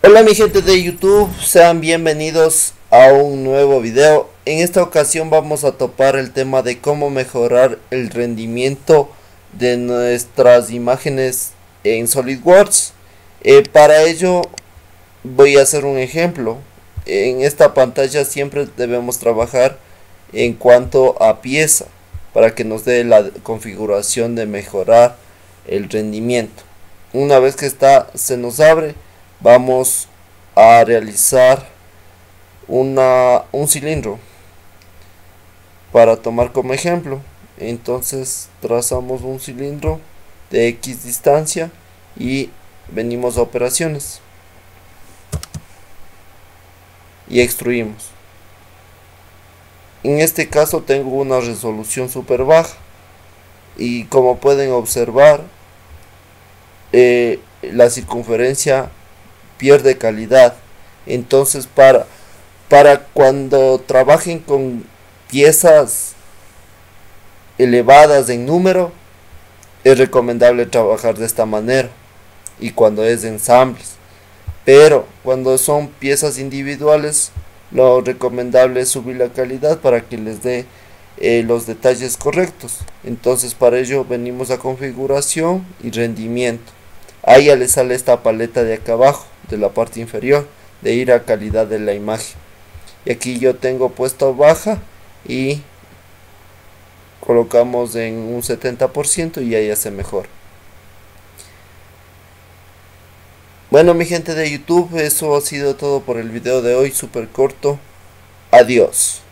Hola mi gente de YouTube, sean bienvenidos a un nuevo video. En esta ocasión vamos a topar el tema de cómo mejorar el rendimiento de nuestras imágenes en SolidWorks. Para ello voy a hacer un ejemplo. En esta pantalla siempre debemos trabajar en cuanto a pieza para que nos dé la configuración de mejorar el rendimiento. Una vez que se nos abre, vamos a realizar un cilindro para tomar como ejemplo. Entonces trazamos un cilindro de X distancia y venimos a operaciones y extruimos. En este caso tengo una resolución super baja y como pueden observar, la circunferencia pierde calidad. Entonces para cuando trabajen con piezas elevadas en número, es recomendable trabajar de esta manera, y cuando es de ensambles. Pero cuando son piezas individuales, lo recomendable es subir la calidad para que les dé los detalles correctos. Entonces para ello venimos a configuración y rendimiento. Ahí ya le sale esta paleta de acá abajo, de la parte inferior, de ir a calidad de la imagen. Y aquí yo tengo puesto baja y colocamos en un 70% y ahí hace mejor. Bueno mi gente de YouTube, eso ha sido todo por el video de hoy, súper corto. Adiós.